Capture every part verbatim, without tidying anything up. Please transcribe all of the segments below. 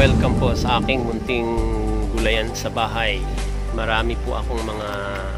Welcome po sa aking munting gulayan sa bahay. Marami po akong mga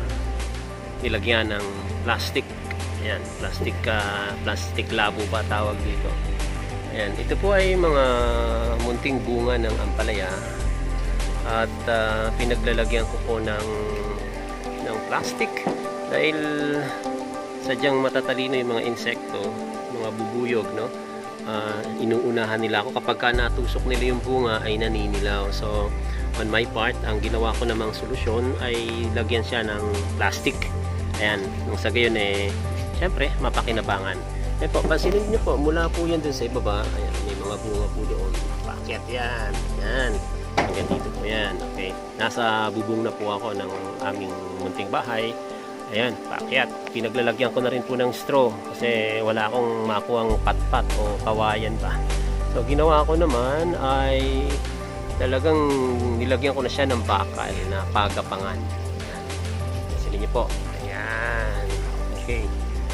nilagyan ng plastic. Ayan, plastic, uh, plastic labo ba tawag dito. Ayan, ito po ay mga munting bunga ng ampalaya. At uh, pinaglalagyan ko po ng, ng plastic. Dahil sadyang matatalino yung mga insekto, mga bubuyog, no? Uh, inuunahan nila ako kapag ka natusok nila yung bunga ay naninilaw. So on my part, ang ginawa ko namang solusyon ay lagyan siya ng plastic. Ayan, nung sa gayon eh syempre mapakinabangan. Ayan po, pansinin nyo po, mula po yan dun sa ibaba. Ayan, may mga bunga po doon, paket yan. Ayan, hanggang dito po yan. Okay, nasa bubong na po ako ng aming munting bahay. Ayan, paakyat. Pinaglalagyan ko na rin po ng straw kasi wala akong makuhang pat-pat o kawayan pa. So, ginawa ko naman ay talagang nilagyan ko na siya ng bakal na pagapangan. Ayan. Sili niyo po. Ayan. Okay.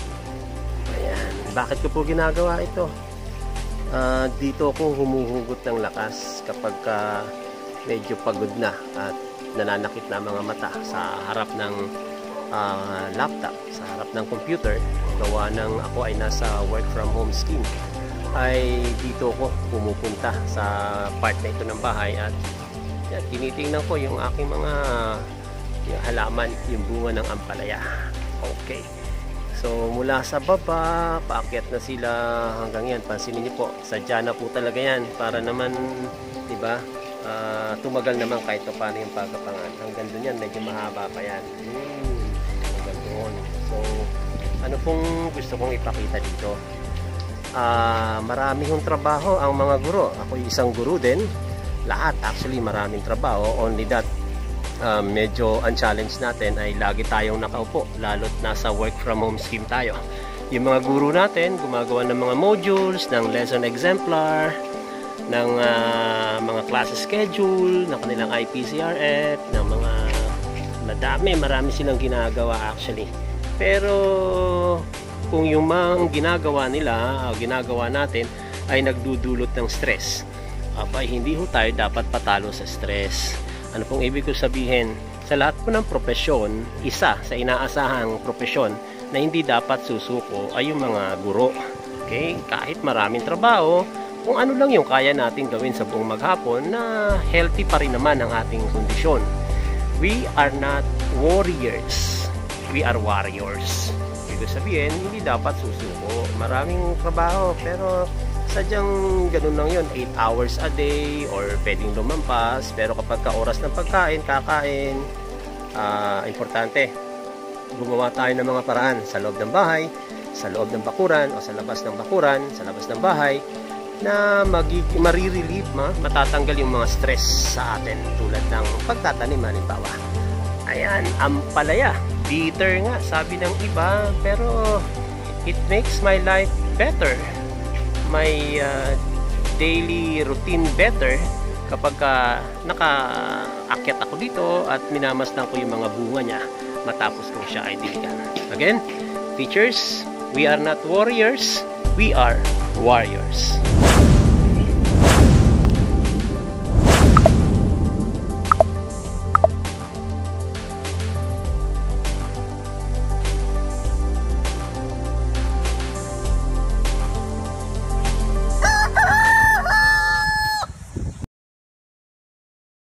Ayan. Bakit ko po ginagawa ito? Uh, dito ako humuhugot ng lakas kapag uh, medyo pagod na at nananakit na mga mata sa harap ng Uh, laptop, sa harap ng computer. Gawa ng ako ay nasa work from home scheme, ay dito ko pumupunta sa part na ito ng bahay at yan, tinitingnan ko yung aking mga yung halaman, yung bunga ng ampalaya. Okay, so mula sa baba paakyat na sila hanggang yan. Pansinin niyo po, sadya na po talaga yan para naman, diba, uh, tumagal naman kahit paano yung pagkapangan. Hanggang dun yan, medyo mahaba pa yan. hmm. So, ano pong gusto kong ipakita dito? Uh, marami hong trabaho ang mga guro. Ako isang guro din. Lahat actually maraming trabaho. Only that uh, medyo ang challenge natin ay lagi tayong nakaupo, lalo't nasa work from home scheme tayo. Yung mga guro natin gumagawa ng mga modules, ng lesson exemplar, ng uh, mga class schedule, ng kanilang I P C R F, ng mga madami, marami silang ginagawa actually. Pero kung yung mga ginagawa nila, ginagawa natin ay nagdudulot ng stress, abay hindi ho tayo dapat patalo sa stress. Ano pong ibig ko sabihin? Sa lahat po ng propesyon, isa sa inaasahang propesyon na hindi dapat susuko ay yung mga guro. Okay? Kahit maraming trabaho, kung ano lang yung kaya natin gawin sa buong maghapon na healthy pa rin naman ang ating kondisyon. We are not warriors. We are warriors. Ibig sabihin, hindi dapat susuko. Maraming trabaho, pero sadyang ganun lang yun. eight hours a day or pwedeng lumampas. Pero kapag ka oras ng pagkain, kakain, uh, importante, gumawa tayo ng mga paraan sa loob ng bahay, sa loob ng bakuran, o sa labas ng bakuran, sa labas ng bahay, na marirelieve, ma, matatanggal yung mga stress sa atin tulad ng pagtatanim halimbawa. Ayan, ampalaya. Bitter nga, sabi ng iba, pero it makes my life better. My uh, daily routine better kapag uh, naka-akyat ako dito at minamasdan ko yung mga bunga niya matapos kong siya ay diligan. Again, teachers, we are not warriors, we are warriors.